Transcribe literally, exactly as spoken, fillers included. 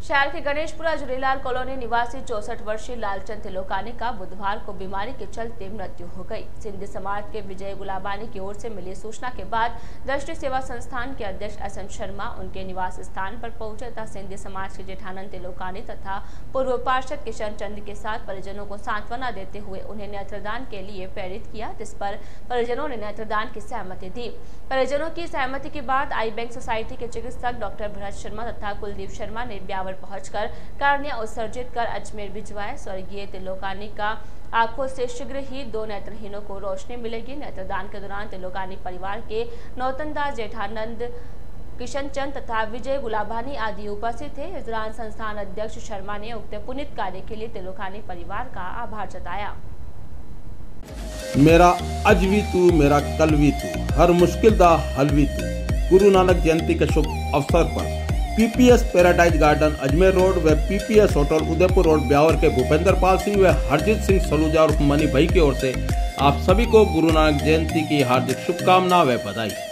शहर के गणेशपुरा झूलेलाल कॉलोनी निवासी चौसठ वर्षीय लालचंद तिलोकानी का बुधवार को बीमारी के चलते मृत्यु हो गई। सिंधी समाज के विजय गुलाबानी की ओर से मिली सूचना के बाद दृष्टि सेवा संस्थान के अध्यक्ष एस एन शर्मा उनके निवास स्थान पर पहुंचे तथा सिंधी समाज के जेठानंद तिलोकानी तथा पूर्व पार्षद किशन चंद के साथ परिजनों को सांत्वना देते हुए उन्हें नेत्रदान के लिए प्रेरित किया, जिस पर परिजनों ने नेत्रदान की सहमति दी। परिजनों की सहमति के बाद आई बैंक सोसाइटी के चिकित्सक डॉक्टर भरत शर्मा तथा कुलदीप शर्मा ने ब्यावर पहुंचकर कार्निया उत्सर्जित कर अजमेर भिजवाए। स्वर्गीय तिलोकानी का आंखों से शीघ्र ही दो नेत्रहीनों को रोशनी मिलेगी। नेत्रदान के दौरान तिलोकानी परिवार के नौतनदास जेठानंद किशन चंद तथा विजय गुलाबानी आदि उपस्थित थे। इस दौरान संस्थान अध्यक्ष शर्मा ने उक्त पुनीत कार्य के लिए तिलोकानी परिवार का आभार जताया। मेरा अज भी तू मेरा कल भी तू, हर मुश्किल दा हल भी तू। गुरु नानक जयंती के शुभ अवसर पर PPS paradise garden Ajmer road व PPS hotel Udaipur road Beawar के भूपेंद्र पाल सिंह व हरजीत सिंह सलूजा और मनी भाई की ओर से आप सभी को गुरु नानक जयंती की हार्दिक शुभकामनाएं व बधाई।